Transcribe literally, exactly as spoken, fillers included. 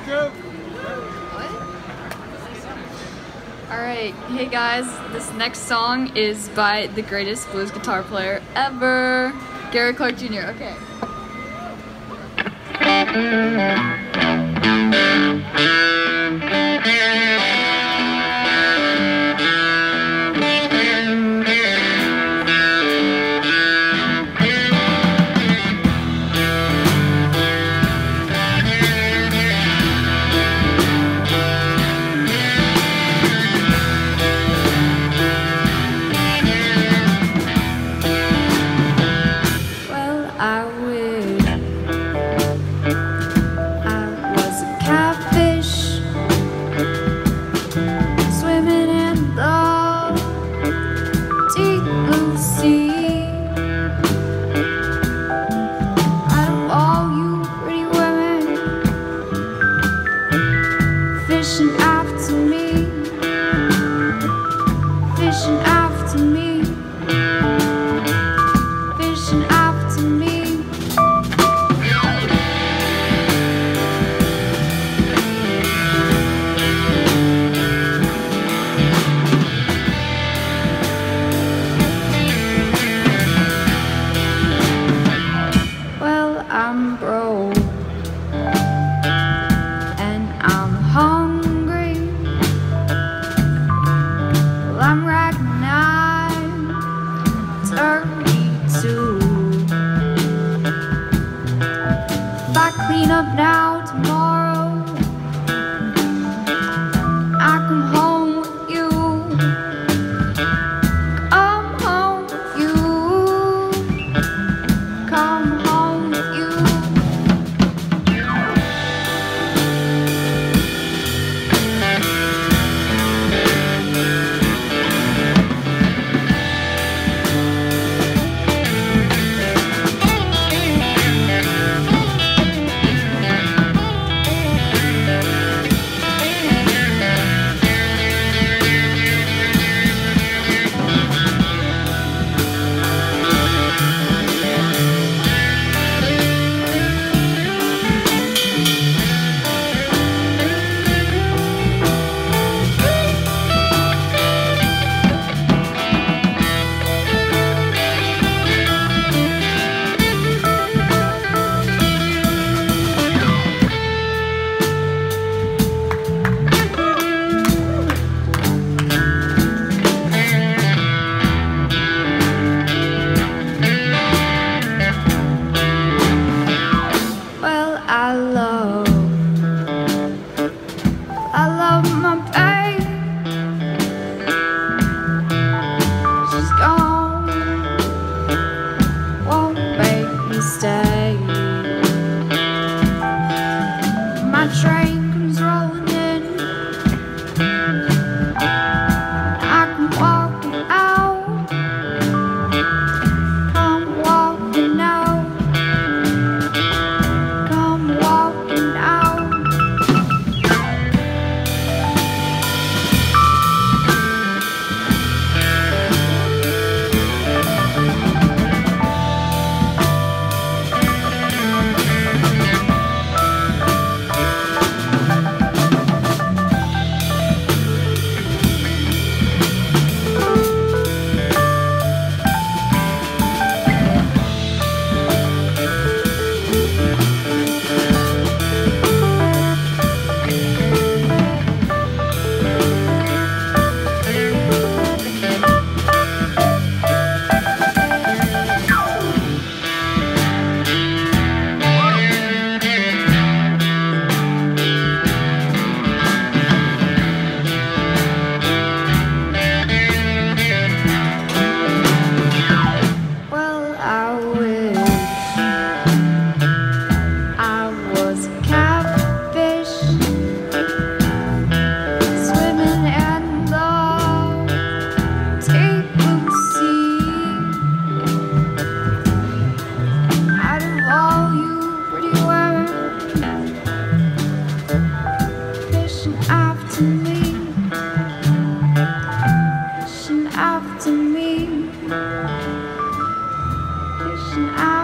Alright, hey guys, this next song is by the greatest blues guitar player ever, Gary Clark Junior Okay. I wish I was a catfish swimming in the deep blue sea. Out of all you pretty women fishing after me, fishing after me, fishing after me. I'm broke and I'm hungry. Well, I'm raging thirty-two. If I clean up now, tomorrow I come home with you. Come home with you. Come home with you. I love, I love my babe. She's gone, won't make me stay. My train comes rolling in, I come walking out, come walking out. After me, fishing after